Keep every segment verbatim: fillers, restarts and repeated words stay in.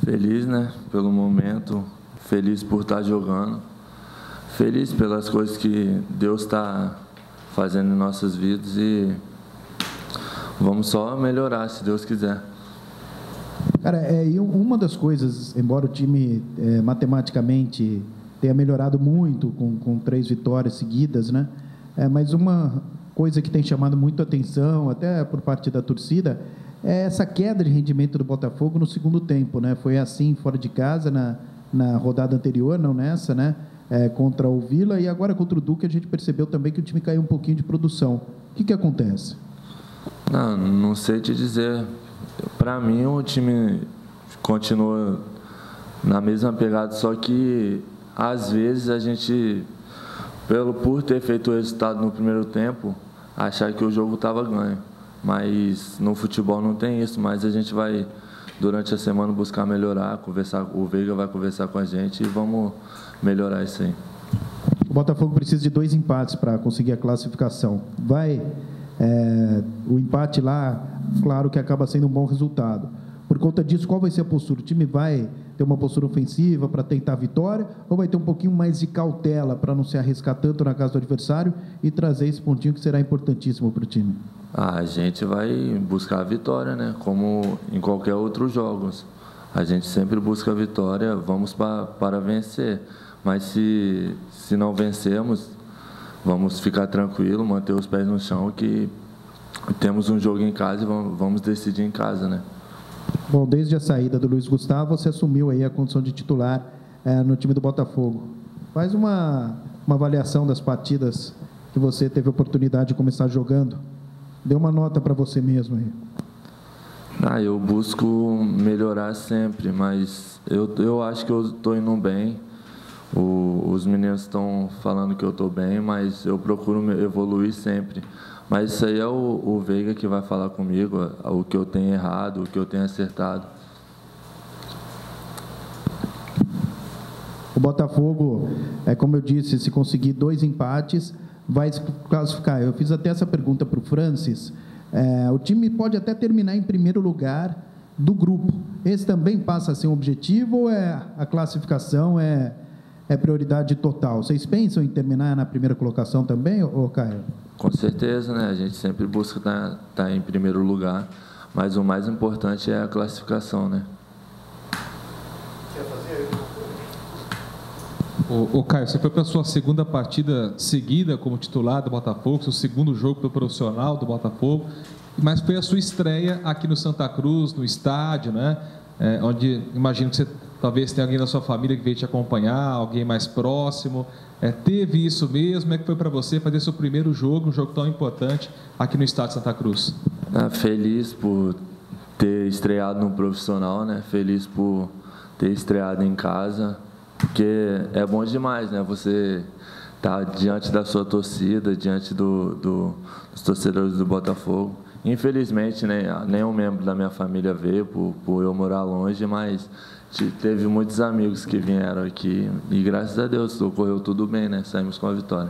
Feliz, né, pelo momento, feliz por estar jogando, feliz pelas coisas que Deus está fazendo em nossas vidas e vamos só melhorar, se Deus quiser. Cara, é, e uma das coisas, embora o time é, matematicamente tenha melhorado muito com, com três vitórias seguidas, né? É, mas uma coisa que tem chamado muito atenção, até por parte da torcida, é essa queda de rendimento do Botafogo no segundo tempo, né? Foi assim fora de casa na, na rodada anterior, não nessa, né? É, contra o Vila, e agora contra o Duque a gente percebeu também que o time caiu um pouquinho de produção. O que que acontece? Não, não sei te dizer. Para mim o time continua na mesma pegada, só que às vezes a gente, pelo por ter feito o resultado no primeiro tempo, achar que o jogo estava ganho. Mas no futebol não tem isso, mas a gente vai, durante a semana, buscar melhorar, conversar, o Veiga vai conversar com a gente e vamos melhorar isso aí. O Botafogo precisa de dois empates para conseguir a classificação. Vai, é, o empate lá, claro que acaba sendo um bom resultado. Por conta disso, qual vai ser a postura? O time vai ter uma postura ofensiva para tentar a vitória ou vai ter um pouquinho mais de cautela para não se arriscar tanto na casa do adversário e trazer esse pontinho que será importantíssimo para o time? Ah, a gente vai buscar a vitória, né? Como em qualquer outro jogo. A gente sempre busca a vitória, vamos para, para vencer. Mas se, se não vencermos, vamos ficar tranquilo, manter os pés no chão, que temos um jogo em casa e vamos, vamos decidir em casa, né? Bom, desde a saída do Luiz Gustavo, você assumiu aí a condição de titular é, no time do Botafogo. Faz uma, uma avaliação das partidas que você teve a oportunidade de começar jogando. Dê uma nota para você mesmo aí. Ah, eu busco melhorar sempre, mas eu, eu acho que eu estou indo bem. O, os meninos estão falando que eu estou bem, mas eu procuro evoluir sempre. Mas isso aí é o, o Veiga que vai falar comigo, o que eu tenho errado, o que eu tenho acertado. O Botafogo, é, como eu disse, se conseguir dois empates, vai se classificar. Eu fiz até essa pergunta para o Francis. É, o time pode até terminar em primeiro lugar do grupo. Esse também passa a ser um objetivo ou é a classificação é, é prioridade total? Vocês pensam em terminar na primeira colocação também, ô Caio? Com certeza, né? A gente sempre busca estar, estar em primeiro lugar, mas o mais importante é a classificação, né? Ô, ô Caio, você foi para a sua segunda partida seguida como titular do Botafogo, seu segundo jogo pelo profissional do Botafogo, mas foi a sua estreia aqui no Santa Cruz, no estádio, né? É, onde imagino que você talvez tenha alguém da sua família que veio te acompanhar, alguém mais próximo. É, teve isso mesmo? Como é que foi para você fazer seu primeiro jogo, um jogo tão importante aqui no estádio Santa Cruz? Ah, feliz por ter estreado no profissional, né? Feliz por ter estreado em casa, porque é bom demais, né? Você tá diante da sua torcida, diante do, do, dos torcedores do Botafogo. Infelizmente, né, nenhum membro da minha família veio por, por eu morar longe, mas teve muitos amigos que vieram aqui e graças a Deus ocorreu tudo bem, né? Saímos com a vitória.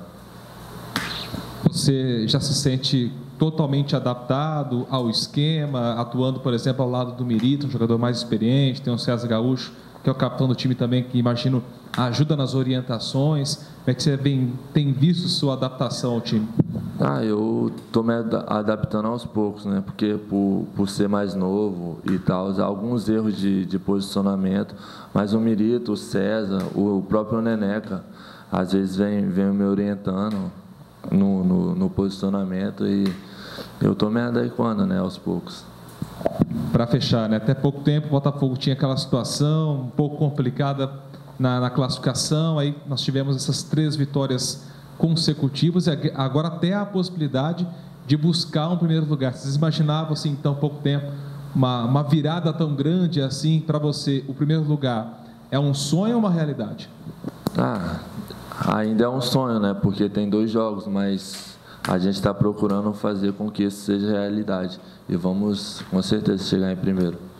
Você já se sente totalmente adaptado ao esquema, atuando, por exemplo, ao lado do Mirito, um jogador mais experiente, tem o César Gaúcho, que é o capitão do time também, que imagino ajuda nas orientações. Como é que você bem, tem visto sua adaptação ao time? Ah, eu estou me adaptando aos poucos, né? Porque por, por ser mais novo e tal, alguns erros de, de posicionamento, mas o Mirito, o César, o, o próprio Neneca, às vezes vem, vem me orientando no, no, no posicionamento e eu estou me adequando, né, aos poucos. Para fechar, né? Até pouco tempo o Botafogo tinha aquela situação um pouco complicada na, na classificação, aí nós tivemos essas três vitórias consecutivas e agora até a possibilidade de buscar um primeiro lugar. Vocês imaginavam assim, em tão pouco tempo, uma, uma virada tão grande assim para você? O primeiro lugar é um sonho ou uma realidade? Ah, ainda é um sonho, né? Porque tem dois jogos, mas a gente está procurando fazer com que isso seja realidade e vamos com certeza chegar em primeiro.